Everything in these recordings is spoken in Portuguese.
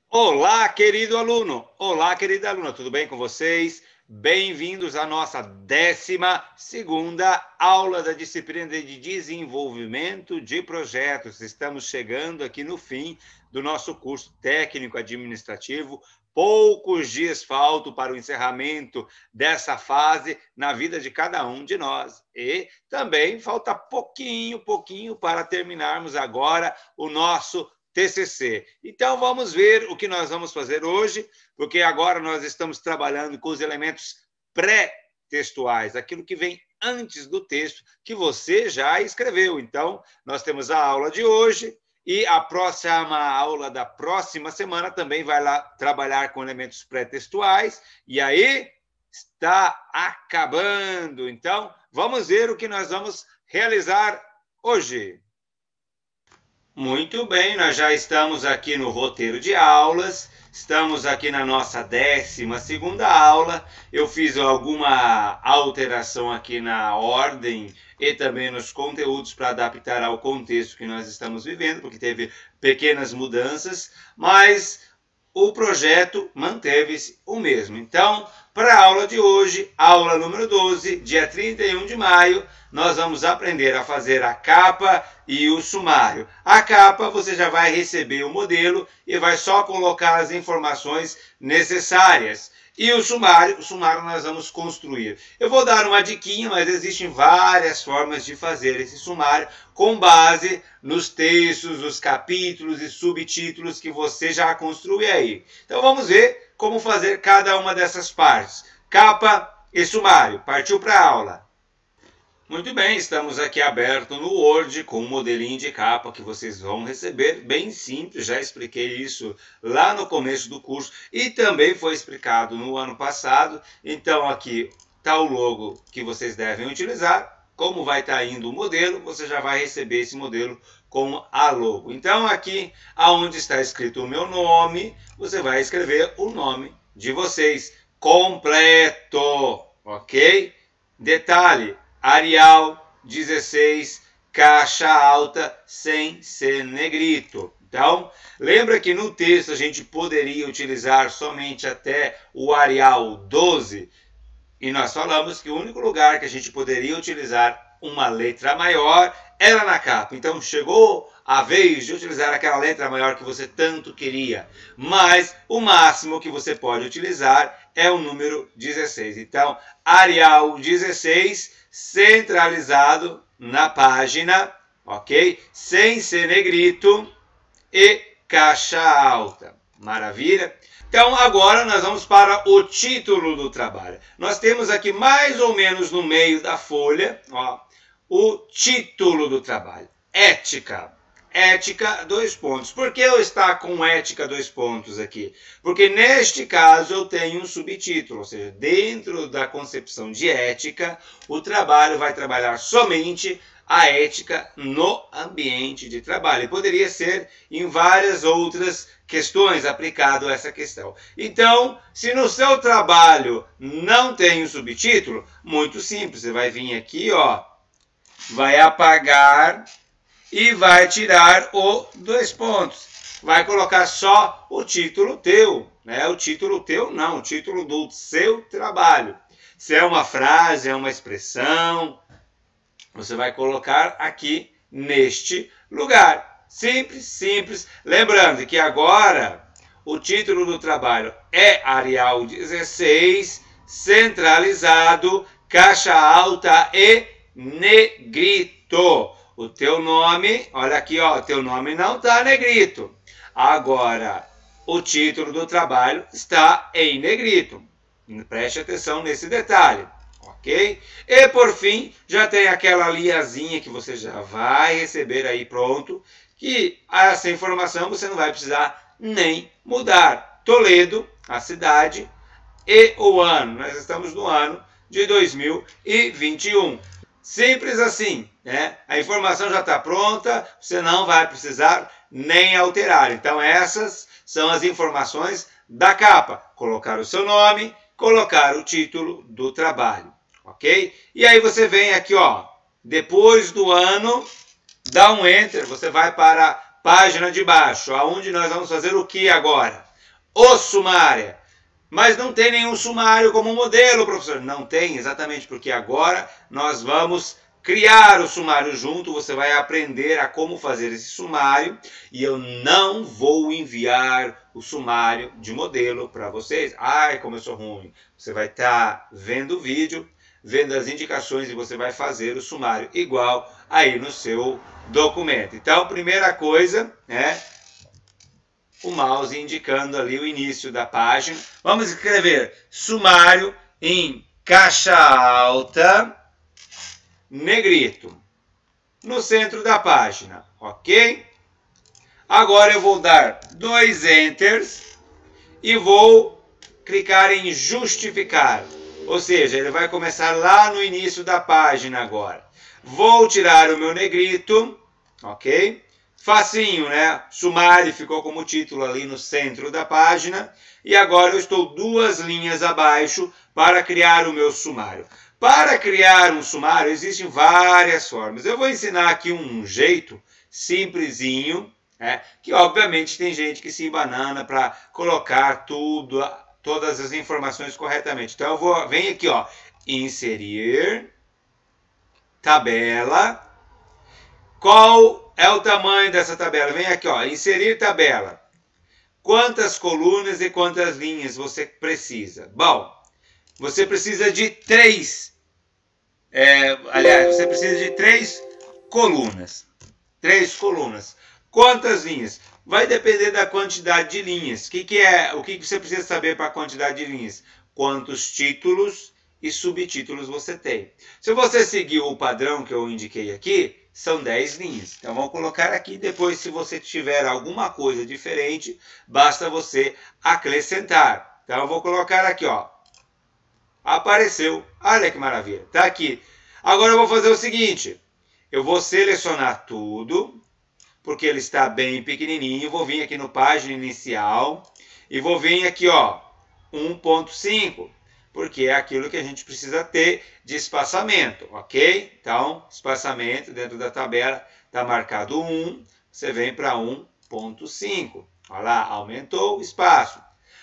Olá, querido aluno! Olá, querida aluna, tudo bem com vocês? Bem-vindos à nossa 12ª aula da disciplina de desenvolvimento de projetos. Estamos chegando aqui no fim do nosso curso técnico administrativo. Poucos dias faltam para o encerramento dessa fase na vida de cada um de nós. E também falta pouquinho para terminarmos agora o nosso TCC. Então, vamos ver o que nós vamos fazer hoje, porque agora nós estamos trabalhando com os elementos pré-textuais, aquilo que vem antes do texto que você já escreveu. Então, nós temos a aula de hoje e a próxima aula da próxima semana também vai lá trabalhar com elementos pré-textuais. E aí, está acabando. Então, vamos ver o que nós vamos realizar hoje. Muito bem, nós já estamos aqui no roteiro de aulas, estamos aqui na nossa 12ª aula. Eu fiz alguma alteração aqui na ordem e também nos conteúdos para adaptar ao contexto que nós estamos vivendo, porque teve pequenas mudanças, mas o projeto manteve-se o mesmo. Então, para a aula de hoje, aula número 12, dia 31 de maio, nós vamos aprender a fazer a capa e o sumário. A capa, você já vai receber o modelo e vai só colocar as informações necessárias. E o sumário nós vamos construir. Eu vou dar uma diquinha, mas existem várias formas de fazer esse sumário com base nos textos, os capítulos e subtítulos que você já construiu aí. Então vamos ver como fazer cada uma dessas partes. Capa e sumário. Partiu para a aula. Muito bem, estamos aqui aberto no Word com um modelinho de capa que vocês vão receber, bem simples, já expliquei isso lá no começo do curso e também foi explicado no ano passado. Então aqui está o logo que vocês devem utilizar, como vai estar indo o modelo, você já vai receber esse modelo com a logo. Então aqui, aonde está escrito o meu nome, você vai escrever o nome de vocês, completo, ok? Detalhe, Arial 16, caixa alta, sem ser negrito. Então, lembra que no texto a gente poderia utilizar somente até o Arial 12? E nós falamos que o único lugar que a gente poderia utilizar uma letra maior era na capa. Então, chegou a vez de utilizar aquela letra maior que você tanto queria. Mas o máximo que você pode utilizar é o número 16. Então, Arial 16, centralizado na página, ok? Sem ser negrito e caixa alta. Maravilha? Então, agora nós vamos para o título do trabalho. Nós temos aqui mais ou menos no meio da folha, ó, o título do trabalho. Ética. Ética, 2 pontos. Por que eu estou com ética, 2 pontos aqui? Porque neste caso eu tenho um subtítulo, ou seja, dentro da concepção de ética, o trabalho vai trabalhar somente a ética no ambiente de trabalho. E poderia ser em várias outras questões aplicado a essa questão. Então, se no seu trabalho não tem um subtítulo, muito simples, você vai vir aqui, ó, vai apagar e vai tirar o 2 pontos. Vai colocar só o título teu, né? O título teu não, o título do seu trabalho. Se é uma frase, é uma expressão, você vai colocar aqui neste lugar. Simples, simples. Lembrando que agora o título do trabalho é Arial 16, centralizado, caixa alta e negrito. O teu nome, olha aqui, ó, o teu nome não está negrito. Agora, o título do trabalho está em negrito. Preste atenção nesse detalhe, ok? E por fim, já tem aquela linhazinha que você já vai receber aí pronto, que essa informação você não vai precisar nem mudar. Toledo, a cidade, e o ano. Nós estamos no ano de 2021. Simples assim, né? A informação já está pronta, você não vai precisar nem alterar. Então essas são as informações da capa. Colocar o seu nome, colocar o título do trabalho, ok? E aí você vem aqui, ó, depois do ano, dá um Enter, você vai para a página de baixo, aonde nós vamos fazer o que agora? o sumário. Mas não tem nenhum sumário como modelo, professor. Não tem, exatamente porque agora nós vamos criar o sumário junto. Você vai aprender a como fazer esse sumário. E eu não vou enviar o sumário de modelo para vocês. Ai, como eu sou ruim. Você vai estar vendo o vídeo, vendo as indicações e você vai fazer o sumário igual aí no seu documento. Então, primeira coisa, né? O mouse indicando ali o início da página. Vamos escrever sumário em caixa alta, negrito, no centro da página, ok? Agora eu vou dar 2 enters e vou clicar em justificar, ou seja, ele vai começar lá no início da página agora. Vou tirar o meu negrito, ok? Facinho, né? Sumário ficou como título ali no centro da página. E agora eu estou 2 linhas abaixo para criar o meu sumário. Para criar um sumário existem várias formas. Eu vou ensinar aqui um jeito simplesinho, né? Que obviamente tem gente que se embanana para colocar todas as informações corretamente. Então eu venho aqui, ó, inserir, tabela. Qual é o tamanho dessa tabela? Vem aqui, ó, inserir tabela. Quantas colunas e quantas linhas você precisa? Bom, você precisa de 3. Aliás, você precisa de 3 colunas. 3 colunas. Quantas linhas? Vai depender da quantidade de linhas. O que você precisa saber para a quantidade de linhas? Quantos títulos e subtítulos você tem. Se você seguir o padrão que eu indiquei aqui, são 10 linhas. Então, vamos colocar aqui. Depois, se você tiver alguma coisa diferente, basta você acrescentar. Então, eu vou colocar aqui, ó. Apareceu. Olha que maravilha. Está aqui. Agora, eu vou fazer o seguinte. Eu vou selecionar tudo, porque ele está bem pequenininho. Vou vir aqui no página inicial e vou vir aqui, ó, 1.5. Porque é aquilo que a gente precisa ter de espaçamento, ok? Então, espaçamento dentro da tabela está marcado 1, você vem para 1.5. Olha lá, aumentou o espaço.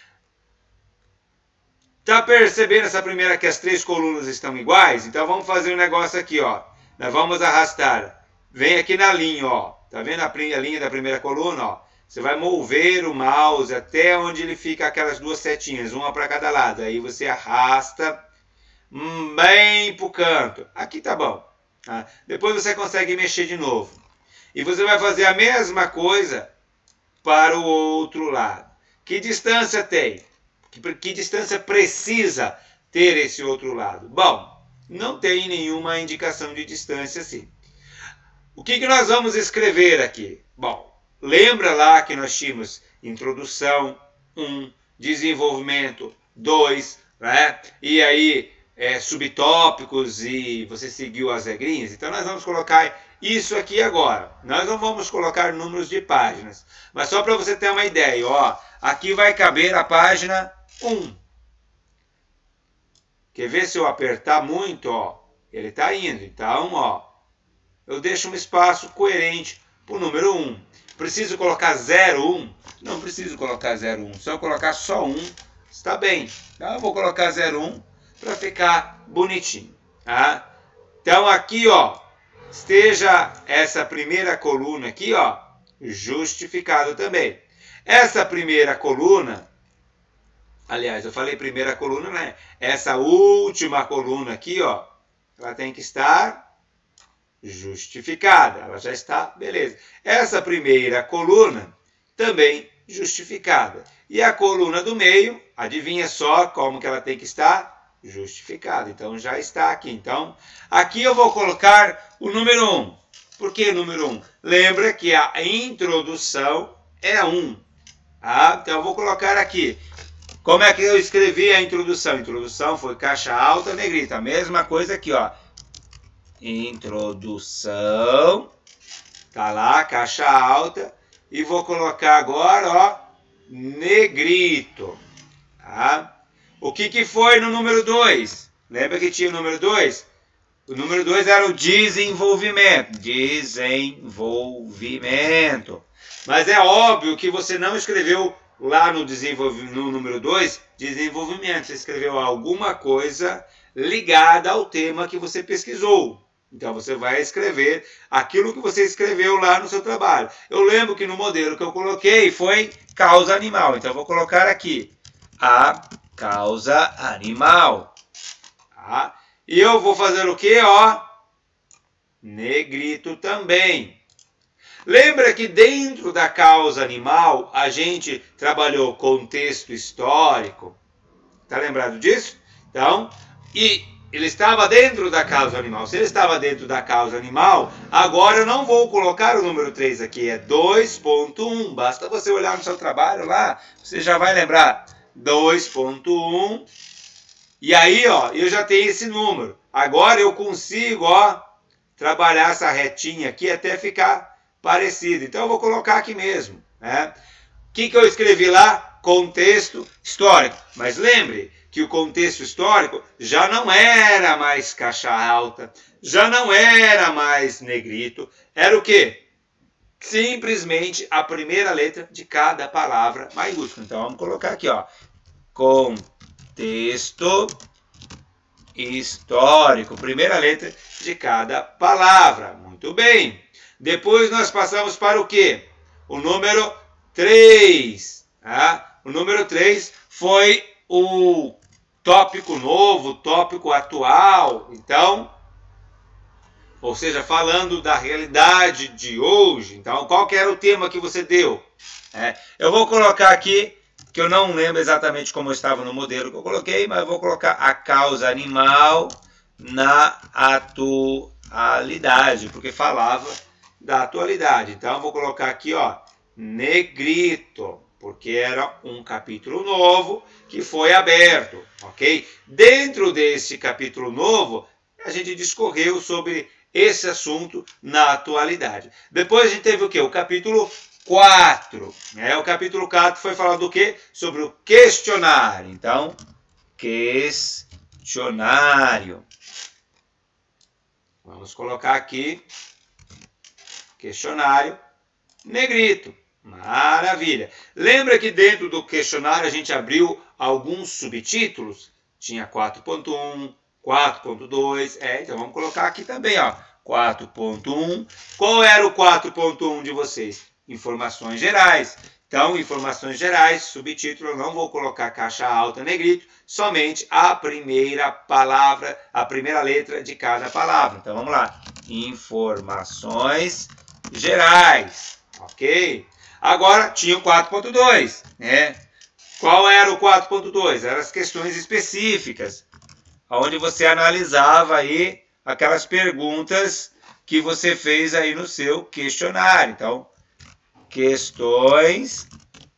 Está percebendo essa primeira que as 3 colunas estão iguais? Então, vamos fazer um negócio aqui, ó. Nós vamos arrastar. Vem aqui na linha, ó. Tá vendo a linha da primeira coluna, ó? Você vai mover o mouse até onde ele fica aquelas 2 setinhas, uma para cada lado. Aí você arrasta bem para o canto. Aqui tá bom. Tá? Depois você consegue mexer de novo. E você vai fazer a mesma coisa para o outro lado. Que distância tem? Que distância precisa ter esse outro lado? Bom, não tem nenhuma indicação de distância assim. O que nós vamos escrever aqui? Bom, lembra lá que nós tínhamos introdução 1, desenvolvimento 2, né? E aí subtópicos e você seguiu as regrinhas. Então nós vamos colocar isso aqui agora. Nós não vamos colocar números de páginas, mas só para você ter uma ideia, ó, aqui vai caber a página 1. Quer ver se eu apertar muito, ó, ele está indo. Então, ó, eu deixo um espaço coerente para o número 1. Preciso colocar 01? Não preciso colocar 01. Se eu colocar só 1, está bem. Então, eu vou colocar 01 para ficar bonitinho. Tá? Então, aqui, ó, esteja essa primeira coluna aqui, ó, justificado também. Essa primeira coluna, aliás, eu falei primeira coluna, né? Essa última coluna aqui, ó, ela tem que estar justificada. Ela já está, beleza. Essa primeira coluna também justificada. E a coluna do meio, adivinha só como que ela tem que estar? Justificada. Então, já está aqui. Então, aqui eu vou colocar o número 1. Por que número 1? Lembra que a introdução é 1. Tá? Então, eu vou colocar aqui. Como é que eu escrevi a introdução? A introdução foi caixa alta, negrita. A mesma coisa aqui, ó. Introdução. Tá lá, caixa alta. E vou colocar agora, ó, negrito. Tá? O que foi no número 2? Lembra que tinha o número 2? O número 2 era o desenvolvimento. Desenvolvimento. Mas é óbvio que você não escreveu lá no número 2, desenvolvimento. Você escreveu alguma coisa ligada ao tema que você pesquisou. Então, você vai escrever aquilo que você escreveu lá no seu trabalho. Eu lembro que no modelo que eu coloquei foi causa animal. Então, eu vou colocar aqui a causa animal. Tá? E eu vou fazer o quê? Ó, negrito também. Lembra que dentro da causa animal, a gente trabalhou contexto histórico? Tá lembrado disso? Então, e ele estava dentro da causa animal. Se ele estava dentro da causa animal, agora eu não vou colocar o número 3 aqui, é 2.1. Basta você olhar no seu trabalho lá, você já vai lembrar. 2.1. E aí, ó, eu já tenho esse número. Agora eu consigo, ó, trabalhar essa retinha aqui até ficar parecido. Então eu vou colocar aqui mesmo, né? O que eu escrevi lá? Contexto histórico. Mas lembre que o contexto histórico já não era mais caixa alta, já não era mais negrito. Era o quê? Simplesmente a primeira letra de cada palavra maiúscula. Então vamos colocar aqui, ó. Contexto histórico. Primeira letra de cada palavra. Muito bem. Depois nós passamos para o quê? O número 3. Tá? O número 3 foi o tópico novo, tópico atual. Então, ou seja, falando da realidade de hoje. Então, qual que era o tema que você deu? Eu vou colocar aqui, que eu não lembro exatamente como estava no modelo que eu coloquei, mas eu vou colocar a causa animal na atualidade, porque falava da atualidade. Então, eu vou colocar aqui, ó, negrito, porque era um capítulo novo que foi aberto, ok? Dentro desse capítulo novo, a gente discorreu sobre esse assunto na atualidade. Depois a gente teve o quê? O capítulo 4. O capítulo 4 foi falar do quê? Sobre o questionário. Então, questionário. Vamos colocar aqui questionário negrito. Maravilha. Lembra que dentro do questionário a gente abriu alguns subtítulos? Tinha 4.1, 4.2. Então vamos colocar aqui também, ó. 4.1. Qual era o 4.1 de vocês? Informações gerais. Então, informações gerais, subtítulo, eu não vou colocar caixa alta negrito, somente a primeira palavra, a primeira letra de cada palavra. Então, vamos lá. Informações gerais. Ok? Agora, tinha o 4.2, né? Qual era o 4.2? Eram as questões específicas, onde você analisava aí aquelas perguntas que você fez aí no seu questionário. Então, questões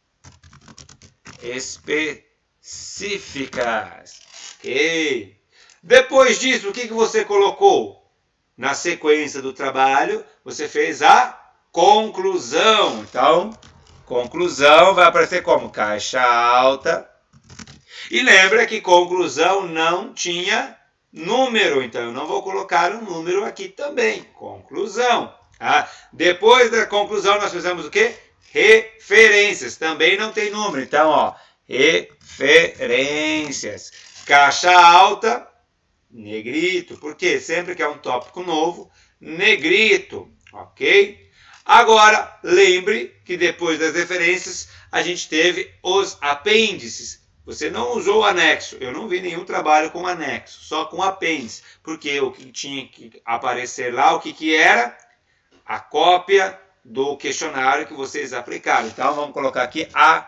específicas. Ok? Depois disso, o que você colocou? Na sequência do trabalho, você fez a conclusão. Então, conclusão vai aparecer como caixa alta. E lembra que conclusão não tinha número, então eu não vou colocar um número aqui também. Conclusão. Depois da conclusão, nós fizemos o quê? Referências. Também não tem número. Então, ó, referências. Caixa alta, negrito. Por quê? Sempre que é um tópico novo, negrito. Ok? Agora, lembre que depois das referências, a gente teve os apêndices. Você não usou o anexo. Eu não vi nenhum trabalho com anexo, só com apêndice. Porque o que tinha que aparecer lá, o que era? A cópia do questionário que vocês aplicaram. Então, vamos colocar aqui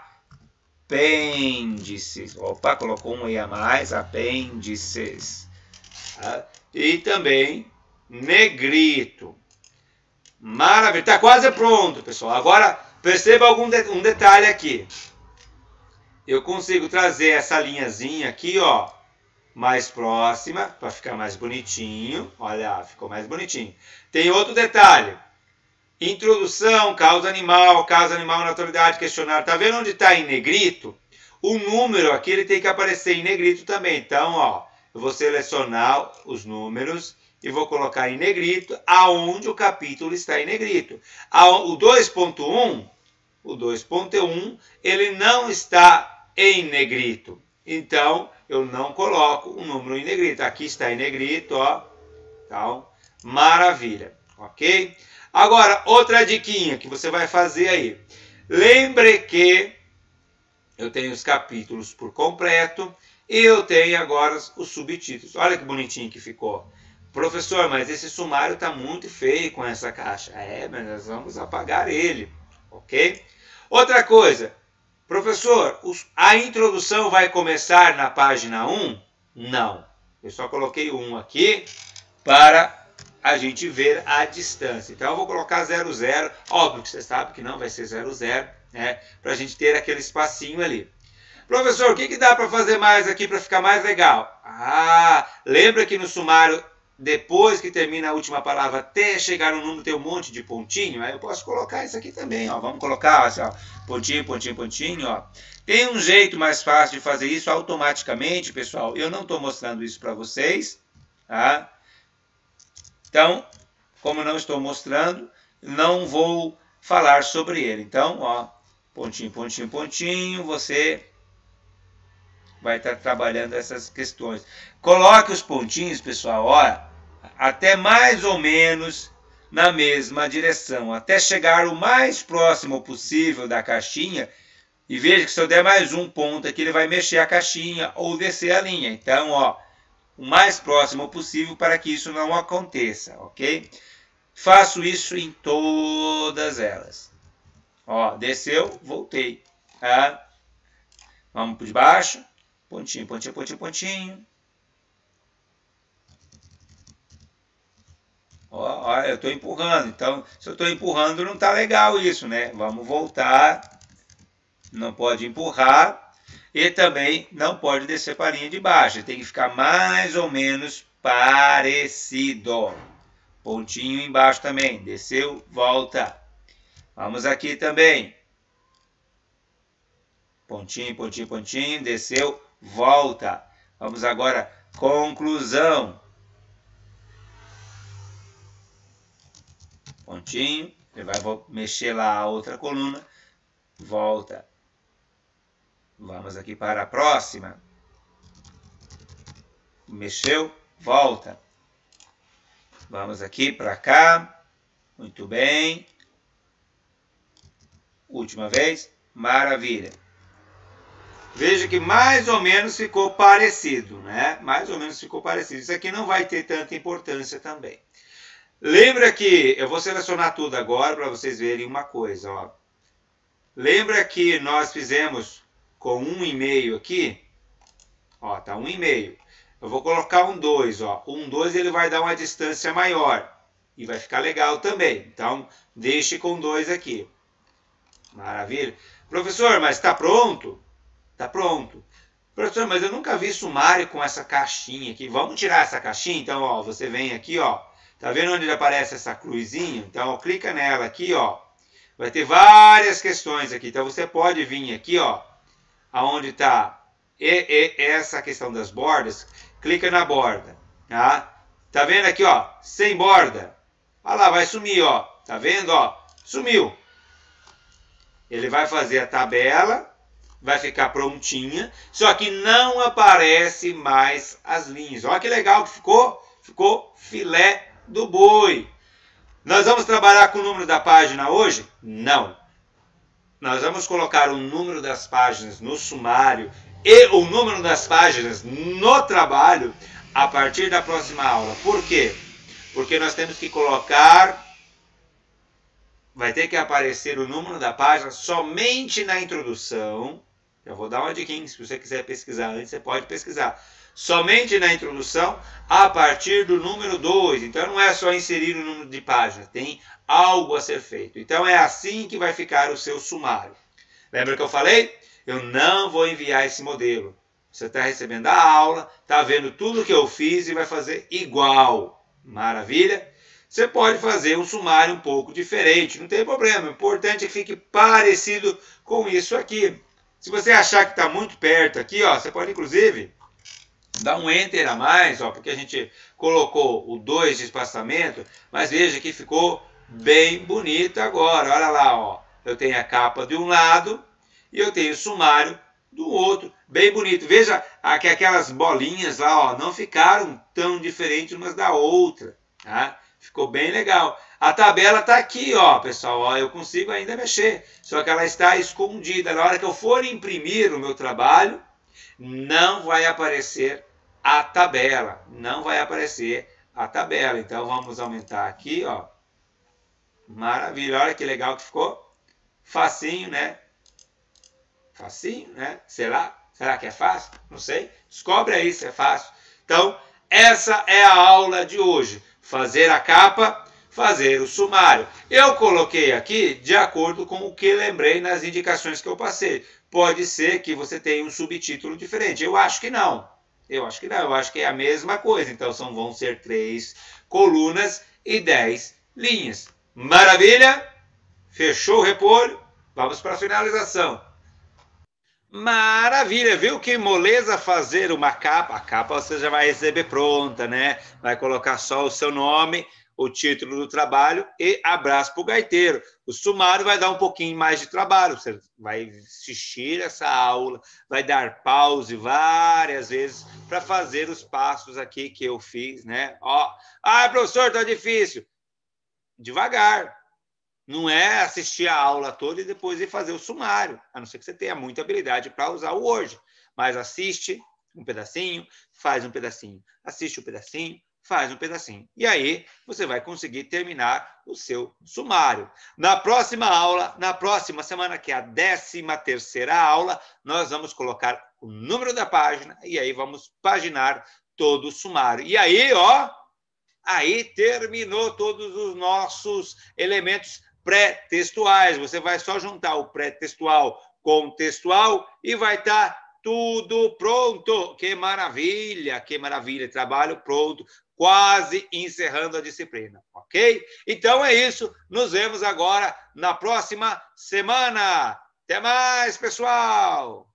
apêndices. Opa, colocou um I a mais, apêndices. E também negrito. Maravilha, está quase pronto, pessoal. Agora, perceba um detalhe aqui. Eu consigo trazer essa linhazinha aqui, ó, mais próxima, para ficar mais bonitinho. Olha, ficou mais bonitinho. Tem outro detalhe. Introdução, causa animal na atualidade, questionário. Tá vendo onde está em negrito? O número aqui ele tem que aparecer em negrito também. Então, ó, eu vou selecionar os números e vou colocar em negrito aonde o capítulo está em negrito. O 2.1 o 2.1, ele não está em negrito. Então, eu não coloco o número em negrito. Aqui está em negrito, ó. Então, maravilha, ok? Agora, outra diquinha que você vai fazer aí. Lembre que eu tenho os capítulos por completo e eu tenho agora os subtítulos. Olha que bonitinho que ficou. Professor, mas esse sumário está muito feio com essa caixa. É, mas nós vamos apagar ele, ok? Outra coisa, professor, a introdução vai começar na página 1? Não. Eu só coloquei 1 aqui para a gente ver a distância. Então eu vou colocar 00. Óbvio que você sabe que não vai ser 00, né? Para a gente ter aquele espacinho ali. Professor, o que dá para fazer mais aqui para ficar mais legal? Ah, lembra que no sumário, depois que termina a última palavra, até chegar no número, tem um monte de pontinho? Aí eu posso colocar isso aqui também, ó. Vamos colocar, assim, ó, pontinho, pontinho, pontinho, ó. Tem um jeito mais fácil de fazer isso automaticamente, pessoal. Eu não estou mostrando isso para vocês, tá? Então, como não estou mostrando, não vou falar sobre ele. Então, ó, pontinho, pontinho, pontinho, você vai estar trabalhando essas questões. Coloque os pontinhos, pessoal, ó, até mais ou menos na mesma direção, até chegar o mais próximo possível da caixinha. E veja que se eu der mais um ponto aqui, ele vai mexer a caixinha ou descer a linha. Então, ó, o mais próximo possível para que isso não aconteça, ok? Faço isso em todas elas. Ó, desceu, voltei. Tá? Vamos por baixo. Pontinho, pontinho, pontinho, pontinho. Ó, eu estou empurrando. Então, se eu estou empurrando, não está legal isso, né? Vamos voltar. Não pode empurrar. E também não pode descer para a linha de baixo. Tem que ficar mais ou menos parecido. Pontinho embaixo também. Desceu, volta. Vamos aqui também. Pontinho, pontinho, pontinho. Desceu, volta. Vamos agora, conclusão. Pontinho. Ele vai mexer lá a outra coluna. Volta. Vamos aqui para a próxima. Mexeu, volta. Vamos aqui para cá. Muito bem. Última vez. Maravilha. Veja que mais ou menos ficou parecido, né? Mais ou menos ficou parecido. Isso aqui não vai ter tanta importância também. Lembra que eu vou selecionar tudo agora para vocês verem uma coisa, ó. Lembra que nós fizemos com 1,5 aqui? Ó, tá 1,5. Eu vou colocar um 2, ó. Um 2 ele vai dar uma distância maior. E vai ficar legal também. Então, deixe com 2 aqui. Maravilha. Professor, mas está pronto? Está pronto. Professor, mas eu nunca vi sumário com essa caixinha aqui. Vamos tirar essa caixinha? Então, ó, você vem aqui, ó. Tá vendo onde aparece essa cruzinha? Então, ó, clica nela aqui, ó. Vai ter várias questões aqui. Então, você pode vir aqui, ó. Aonde está essa questão das bordas. Clica na borda. Tá vendo aqui, ó? Sem borda. Olha lá, vai sumir, ó. Tá vendo, ó? Sumiu. Ele vai fazer a tabela, vai ficar prontinha, só que não aparece mais as linhas. Olha que legal que ficou. Ficou filé do boi. Nós vamos trabalhar com o número da página hoje? Não. Nós vamos colocar o número das páginas no sumário e o número das páginas no trabalho a partir da próxima aula. Por quê? Porque nós temos que colocar... Vai ter que aparecer o número da página somente na introdução. Eu vou dar uma dica, se você quiser pesquisar antes, você pode pesquisar. Somente na introdução, a partir do número 2. Então, não é só inserir o número de páginas, tem algo a ser feito. Então, é assim que vai ficar o seu sumário. Lembra que eu falei? Eu não vou enviar esse modelo. Você está recebendo a aula, está vendo tudo que eu fiz e vai fazer igual. Maravilha? Você pode fazer um sumário um pouco diferente, não tem problema. O importante é que fique parecido com isso aqui. Se você achar que está muito perto aqui, ó, você pode inclusive dar um Enter a mais, ó, porque a gente colocou o 2 de espaçamento, mas veja que ficou bem bonito agora. Olha lá, ó. Eu tenho a capa de um lado e eu tenho o sumário do outro. Bem bonito. Veja que aquelas bolinhas lá, ó, não ficaram tão diferentes umas da outra. Tá? Ficou bem legal. A tabela está aqui, ó, pessoal. Ó, eu consigo ainda mexer. Só que ela está escondida. Na hora que eu for imprimir o meu trabalho, não vai aparecer a tabela. Não vai aparecer a tabela. Então, vamos aumentar aqui, ó. Maravilha. Olha que legal que ficou. Facinho, né? Facinho, né? Será? Será que é fácil? Não sei. Descobre aí se é fácil. Então, essa é a aula de hoje. Fazer a capa, fazer o sumário. Eu coloquei aqui de acordo com o que lembrei nas indicações que eu passei. Pode ser que você tenha um subtítulo diferente. Eu acho que não. Eu acho que não. Eu acho que é a mesma coisa. Então, vão ser 3 colunas e 10 linhas. Maravilha? Fechou o repolho? Vamos para a finalização. Maravilha, viu que moleza fazer uma capa? A capa você já vai receber pronta, né? Vai colocar só o seu nome, o título do trabalho e abraço para o gaiteiro. O sumário vai dar um pouquinho mais de trabalho. Você vai assistir essa aula, vai dar pause várias vezes para fazer os passos aqui que eu fiz, né? Ó, professor, tá difícil. Devagar. Não é assistir a aula toda e depois ir fazer o sumário, a não ser que você tenha muita habilidade para usar o Word. Mas assiste um pedacinho, faz um pedacinho, assiste um pedacinho, faz um pedacinho. E aí você vai conseguir terminar o seu sumário. Na próxima aula, na próxima semana, que é a 13ª aula, nós vamos colocar o número da página e aí vamos paginar todo o sumário. E aí, ó, aí terminou todos os nossos elementos pré-textuais. Você vai só juntar o pré-textual com o textual e vai estar tudo pronto. Que maravilha, que maravilha. Trabalho pronto, quase encerrando a disciplina, ok? Então é isso. Nos vemos agora na próxima semana. Até mais, pessoal!